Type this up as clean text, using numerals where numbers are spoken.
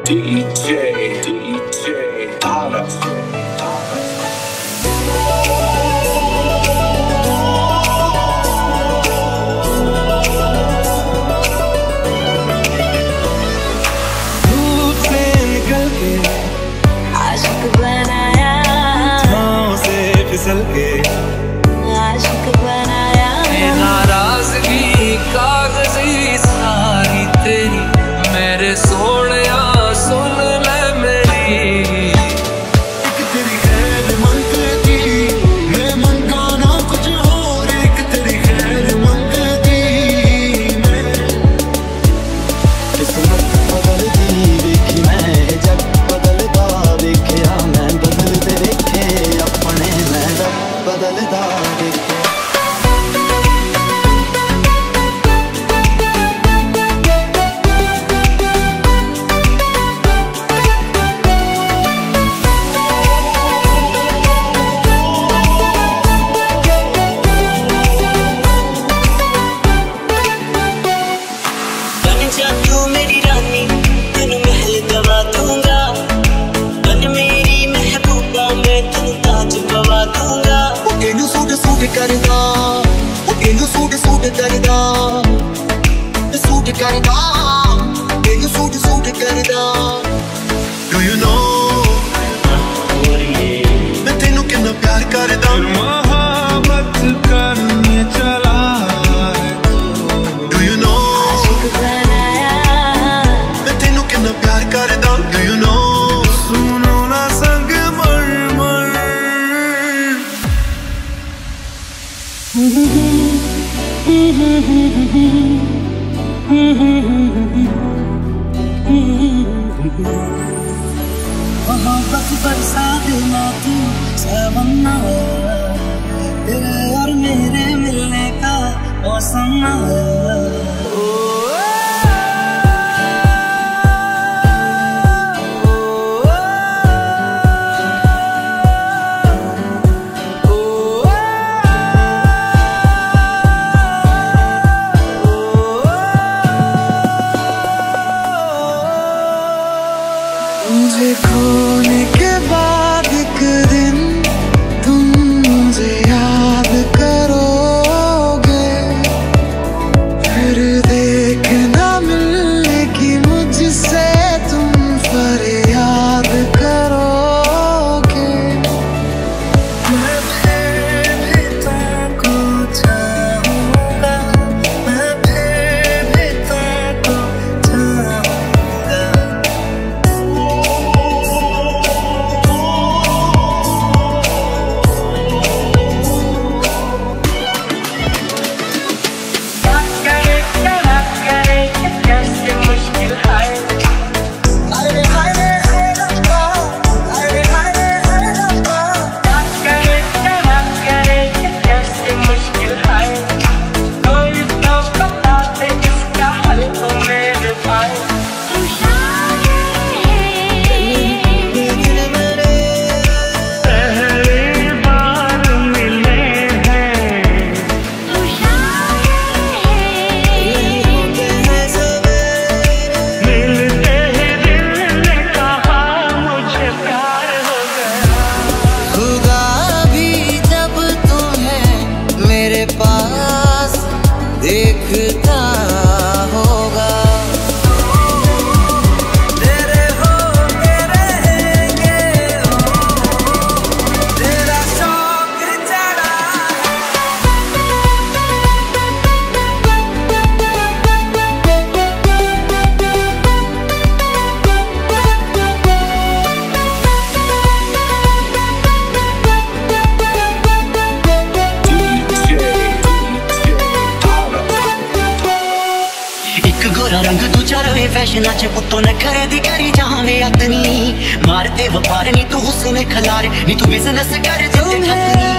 DJ Tara. धूप से निकल के आशिक बनाया, छाँव से फिसल के आशिक बनाया। नाराजगी कागजी सारी तेरी, मेरे सोनिया सुन ले मेरी। एक तेरी खैर मंगती, मैं मंगाना कुछ और। एक तेरी खैर मंगती मैं, किस्मत बदलती देखी मैं, जग बदलता देखिया मैं, बदलते देखे अपने मैं, रब बदलता देखे। तू मेरी रानी, तेनू महल दवा दूंगा। बन मेरी महबूबा, मैं तेनू ताज पवा दूंगा। एनू सूट सूट करदा, एनू सूट सूट करदा, सूट करदा, एनू सूट सूट करदा। Do you know मैं तेनू कितना प्यार करदा, मोहब्बत करने चला। Do you know मैं तेनू कितना प्यार करदा। Do you know सुनो ना संग मर मर। मोहब्बत बरसा देना तू सवन्ना, तेरे और मेरे मिलने का मौसम है। मुझे खोने के बाद एक दिन तुम मुझे याद करोगे, फिर देखना मिलने की मुझसे तुम फरियाद करोगे। मैं फिर भी तुमको चाहूँगा, मैं फिर भी तुमको चाहूँगा। देखता होगा तेरे होके रहेंगे, तेरा शौक चढ़ा रंग दूजा रवे फैशन च पुत्तो न करे दी करी जावे अतनी, मारते व्यापार नी तू हुस्न खलारे नी तू बिजनेस कर जिते खतनी।